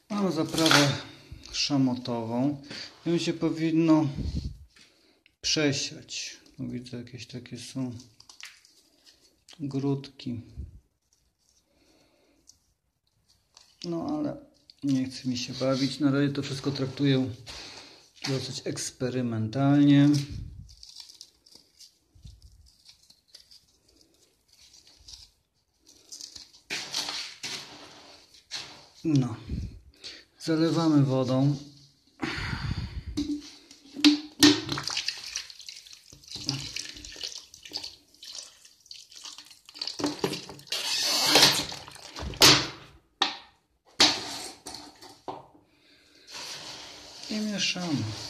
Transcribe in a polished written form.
Mam zaprawę szamotową. Ją się powinno przesiać. Widzę, jakieś takie są grudki. No ale nie chce mi się bawić. Na razie to wszystko traktuję dosyć eksperymentalnie. No. Zalewamy wodą. I mieszamy.